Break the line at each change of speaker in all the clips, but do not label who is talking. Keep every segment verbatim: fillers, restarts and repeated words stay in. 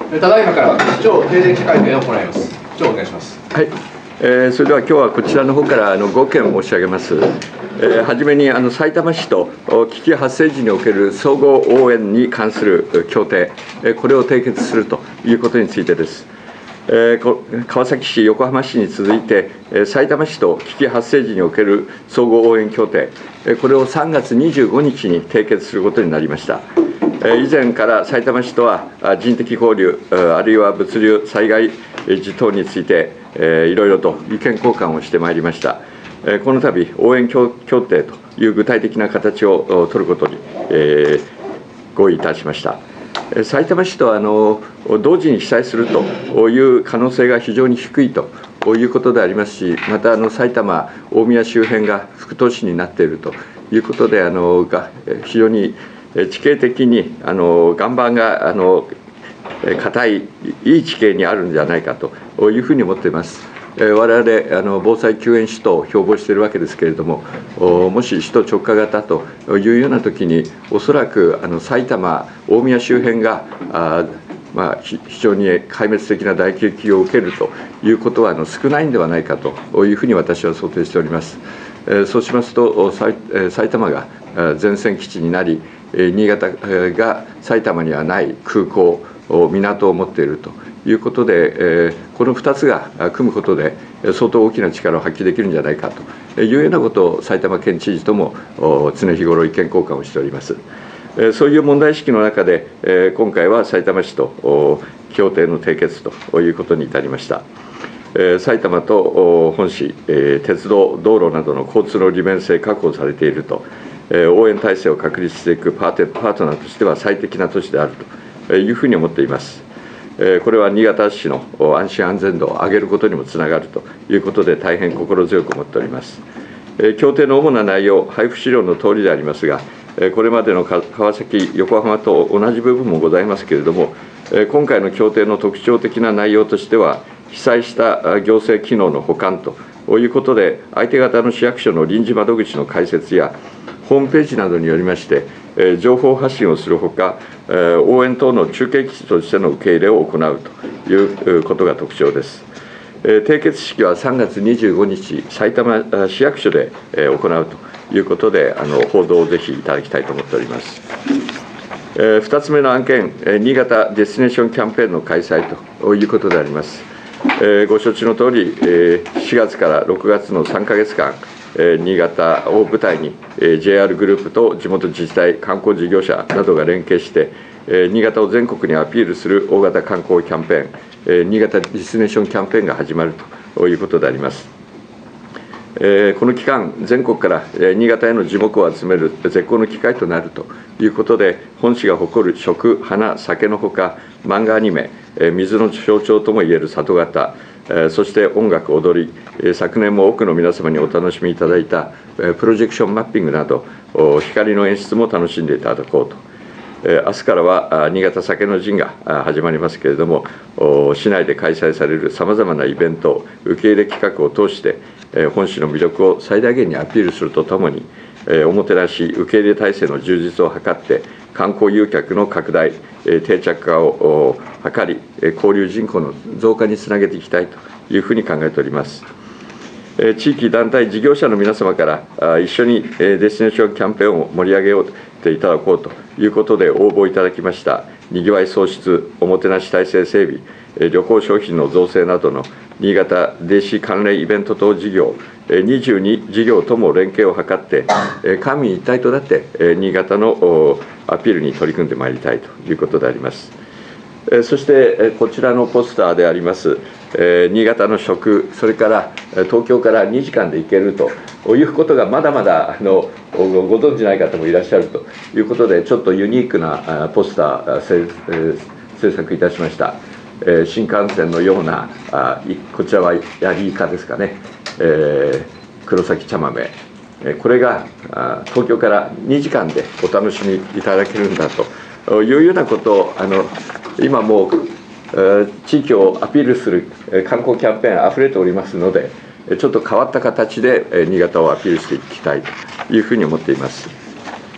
ただいまから市長定例記者会見を行います。市長お願いします。
はい、えー、それでは今日はこちらの方からあのごけん申し上げます。えー、はじめにあのさいたま市と危機発生時における総合応援に関する協定、これを締結するということについてです。えー、川崎市、横浜市に続いて、さいたま市と危機発生時における総合応援協定、これをさんがつにじゅうごにちに締結することになりました。以前からさいたま市とは人的交流、あるいは物流、災害時等について、いろいろと意見交換をしてまいりました。この度、応援協定という具体的な形を取ることに合意いたしました。さいたま市とあの同時に被災するという可能性が非常に低いということでありますし、またあの埼玉、大宮周辺が副都市になっているということで、あのが非常に地形的にあの岩盤があの硬い、いい地形にあるんじゃないかというふうに思っています。我々あの防災救援首都を標榜しているわけですけれども、もし首都直下型というような時に、おそらくあの埼玉、大宮周辺があ、まあ、非常に壊滅的な打撃を受けるということはあの少ないんではないかというふうに私は想定しております。そうしますと、埼玉が前線基地になり、新潟が埼玉にはない空港、港を持っているということで、このふたつが組むことで相当大きな力を発揮できるんじゃないかというようなことを埼玉県知事とも常日頃意見交換をしております。そういう問題意識の中で、今回はさいたま市と協定の締結ということに至りました。埼玉と本市、鉄道、道路などの交通の利便性確保されていると、応援体制を確立していくパーテパートナーとしては最適な都市であるというふうに思っています。これは新潟市の安心安全度を上げることにもつながるということで、大変心強く思っております。協定の主な内容、配布資料の通りでありますが、これまでの川崎、横浜と同じ部分もございますけれども、今回の協定の特徴的な内容としては、被災した行政機能の補完ということで、相手方の市役所の臨時窓口の開設や、ホームページなどによりまして、情報発信をするほか、応援等の中継基地としての受け入れを行うということが特徴です。締結式はさんがつにじゅうごにち、さいたま市役所で行うということで、あの報道をぜひいただきたいと思っております。ふたつめの案件、新潟デスティネーションキャンペーンの開催ということであります。ご承知のとおり、しがつからろくがつのさんかげつかん、新潟を舞台に ジェイアール グループと地元自治体、観光事業者などが連携して、新潟を全国にアピールする大型観光キャンペーン、新潟ディスティネーションキャンペーンが始まるということであります。この期間、全国から新潟への耳目を集める絶好の機会となるということで、本市が誇る食、花、酒のほか、漫画アニメ、水の象徴ともいえる里方、そして音楽、踊り、昨年も多くの皆様にお楽しみいただいたプロジェクションマッピングなど、光の演出も楽しんでいただこうと。明日からは新潟酒の陣が始まりますけれども、市内で開催されるさまざまなイベント、受け入れ企画を通して、本市の魅力を最大限にアピールするとともに、おもてなし、受け入れ体制の充実を図って、観光誘客の拡大、定着化を図り、交流人口の増加につなげていきたいというふうに考えております。地域団体事業者の皆様から一緒にデスティネーションキャンペーンを盛り上げようといただこうということで応募いただきましたにぎわい創出、おもてなし体制整備、旅行商品の造成などの新潟電子関連イベント等事業にじゅうに事業とも連携を図って官民一体となって新潟のアピールに取り組んでまいりたいということであります。そしてこちらのポスターであります新潟の食、それから東京からにじかんで行けるということがまだまだあのご存じない方もいらっしゃるということで、ちょっとユニークなポスター制作いたしました。新幹線のような、こちらはヤリイカですかね、黒崎茶豆、これが東京からにじかんでお楽しみいただけるんだというようなことを、あの今もう地域をアピールする観光キャンペーンあふれておりますので、ちょっと変わった形で新潟をアピールしていきたいというふうに思っています。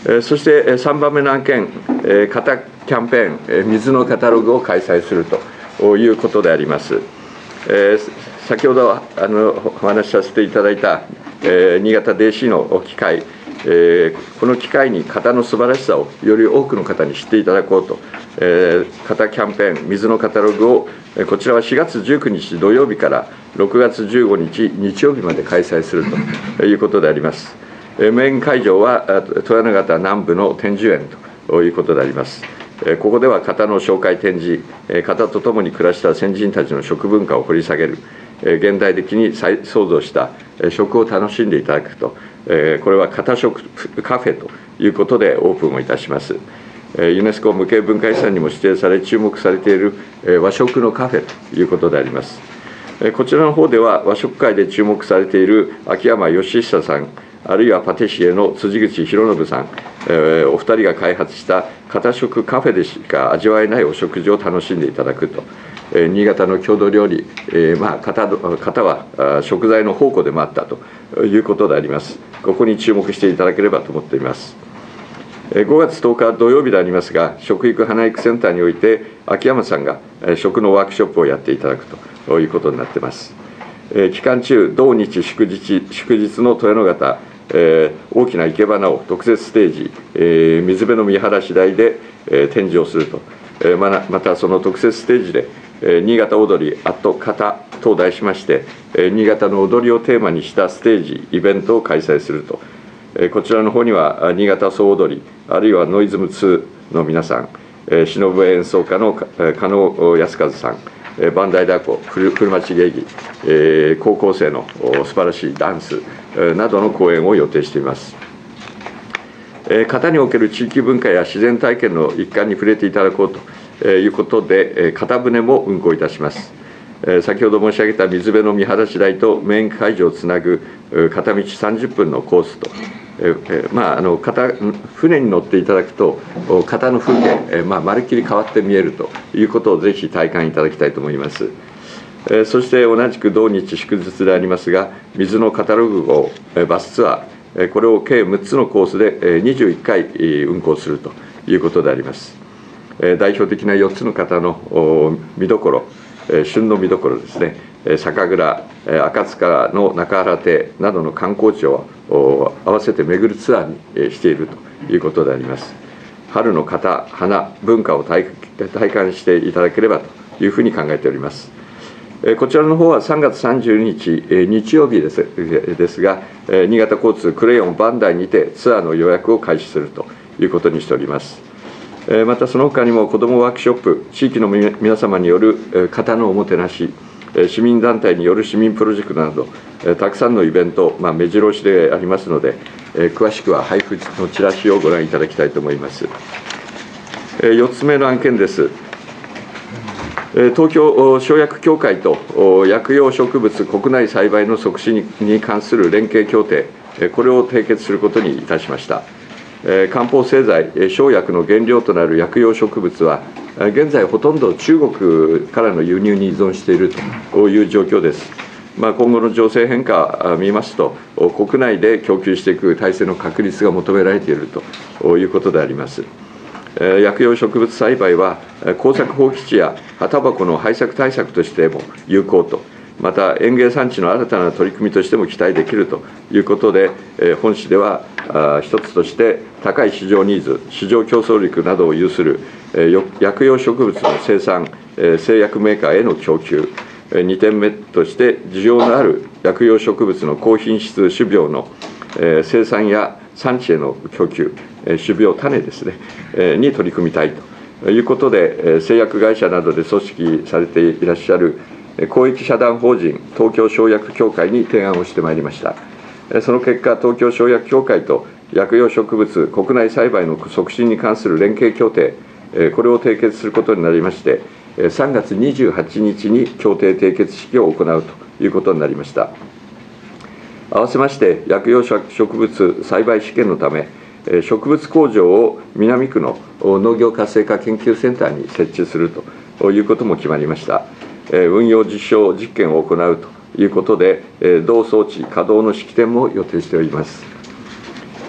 そしてさんばんめの案件、型キャンペーン、水のカタログを開催するということであります。先ほどあのお話しさせていただいた新潟 ディーシー の機会、この機会に型の素晴らしさをより多くの方に知っていただこうと、型キャンペーン、水のカタログを、こちらはしがつじゅうくにち土曜日からろくがつじゅうごにち日曜日まで開催するということであります。メイン会場は豊永潟南部の天寿園ということであります。ここでは型の紹介展示、型とともに暮らした先人たちの食文化を掘り下げる、現代的に再創造した食を楽しんでいただくと、これは型食カフェということでオープンをいたします。ユネスコ無形文化遺産にも指定され注目されている和食のカフェということであります。こちらの方では和食界で注目されている秋山義久さん、あるいはパティシエの辻口博信さん、お二人が開発した型食カフェでしか味わえないお食事を楽しんでいただくと、新潟の郷土料理、まあ、型, 型は食材の宝庫でもあったということであります。ここに注目していただければと思っています。ごがつとおか土曜日でありますが、食育花育センターにおいて秋山さんが食のワークショップをやっていただくということになっています。期間中、同日祝日祝日の豊野潟、えー、大きな生け花を特設ステージ、えー、水辺の見晴らし台で、えー、展示をすると、えー、ま, またその特設ステージで、えー、新潟踊りアット型と題しまして、えー、新潟の踊りをテーマにしたステージイベントを開催すると、えー、こちらの方には新潟総踊りあるいはノイズムツーの皆さん、えー、篠笛演奏家の加納康和さん、磐梯太鼓、古町芸妓、えー、高校生の素晴らしいダンスなどの講演を予定しています。型における地域文化や自然体験の一環に触れていただこうということで、型舟も運行いたします。先ほど申し上げた水辺の見晴らし台とメイン会場をつなぐ片道さんじゅっぷんのコースと、まあ、あの型船に乗っていただくと型の風景、まあ、まるっきり変わって見えるということをぜひ体感いただきたいと思います。そして同じく同日祝日でありますが、水のカタログ号バスツアー、これを計むっつのコースでにじゅういっかい運行するということであります。代表的なよっつの型の見どころ、旬の見どころですね、酒蔵、赤塚の中原亭などの観光地を合わせて巡るツアーにしているということであります。春の型、花、文化を 体, 体感していただければというふうに考えております。こちらの方はさんがつさんじゅうににち日曜日 です, ですが、新潟交通クレヨン磐梯にてツアーの予約を開始するということにしております。またその他にも子どもワークショップ、地域の皆様による型のおもてなし、市民団体による市民プロジェクトなど、たくさんのイベント、まあ、目白押しでありますので、詳しくは配布のチラシをご覧いただきたいと思います。よっつめの案件です。東京生薬協会と薬用植物国内栽培の促進に関する連携協定、これを締結することにいたしました。漢方製剤、生薬の原料となる薬用植物は、現在ほとんど中国からの輸入に依存しているという状況です。まあ、今後の情勢変化を見ますと、国内で供給していく体制の確立が求められているということであります。薬用植物栽培は耕作放棄地や葉タバコの廃作対策としても有効と、また園芸産地の新たな取り組みとしても期待できるということで、本市では一つとして高い市場ニーズ、市場競争力などを有する薬用植物の生産、製薬メーカーへの供給、にてんめとして需要のある薬用植物の高品質種苗の生産や産地への供給、種苗種ですね、に取り組みたいということで、製薬会社などで組織されていらっしゃる公益社団法人東京生薬協会に提案をしてまいりました。その結果、東京生薬協会と薬用植物国内栽培の促進に関する連携協定、これを締結することになりまして、さんがつにじゅうはちにちに協定締結式を行うということになりました。合わせまして、薬用植物栽培試験のため、植物工場を南区の農業活性化研究センターに設置するということも決まりました。運用実証実験を行うということで、同装置稼働の式典も予定しております。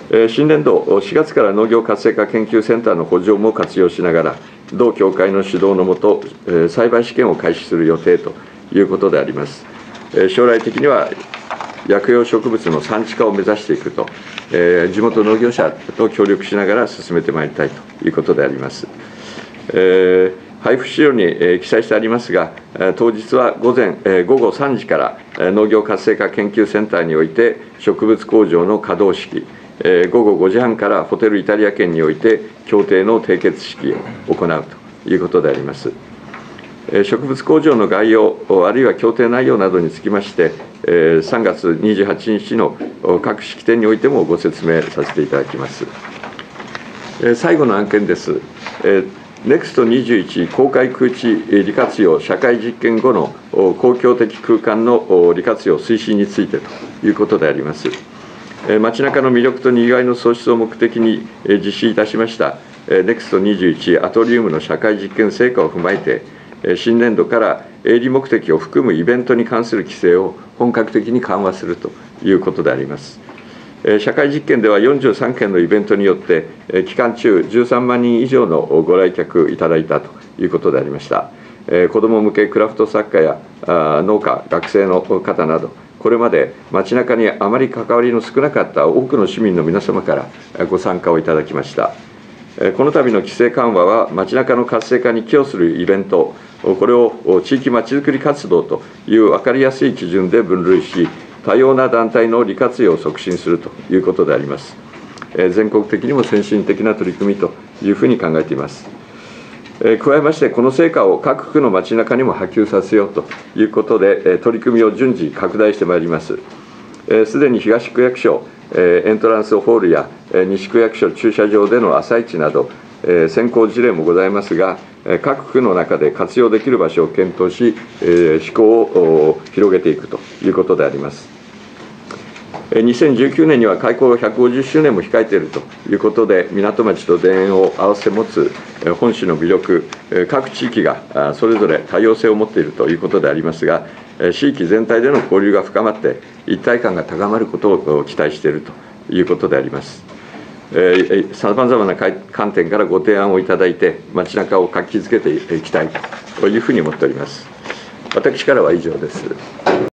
新年度しがつから農業活性化研究センターの補助も活用しながら、同協会の主導のもと、栽培試験を開始する予定ということであります。将来的には薬用植物の産地化を目指していくと、地元農業者と協力しながら進めてまいりたいということであります。配布資料に記載してありますが、当日は午前午後さんじから農業活性化研究センターにおいて植物工場の稼働式、午後ごじはんからホテルイタリア圏において協定の締結式を行うということであります。植物工場の概要、あるいは協定内容などにつきまして、さんがつにじゅうはちにちの各式典においてもご説明させていただきます。最後の案件です。ネクストにじゅういち 公開空地利活用社会実験後の公共的空間の利活用推進についてということであります。街中の魅力とにぎわいの創出を目的に実施いたしました ネクストにじゅういち アトリウムの社会実験成果を踏まえて、新年度から営利目的を含むイベントに関する規制を本格的に緩和するということであります。社会実験ではよんじゅうさんけんのイベントによって期間中じゅうさんまんにん以上のご来客いただいたということでありました。子ども向けクラフト作家や農家学生の方など、これまで街中にあまり関わりの少なかった多くの市民の皆様からご参加をいただきました。この度の規制緩和は街中の活性化に寄与するイベント、これを地域まちづくり活動という分かりやすい基準で分類し、多様な団体の利活用を促進するということであります。全国的にも先進的な取り組みというふうに考えています。加えまして、この成果を各区の街中にも波及させようということで、取り組みを順次拡大してまいります。すでに東区役所エントランスホールや西区役所駐車場での朝市など、先行事例もございますが、各区の中で活用できる場所を検討し、施行を広げていくということであります。にせんじゅうきゅうねんには開港ひゃくごじゅっしゅうねんも控えているということで、港町と田園を併せ持つ本市の魅力、各地域がそれぞれ多様性を持っているということでありますが、地域全体での交流が深まって、一体感が高まることを期待しているということであります。さまざまな観点からご提案をいただいて、街中を活気づけていきたいというふうに思っております。私からは以上です。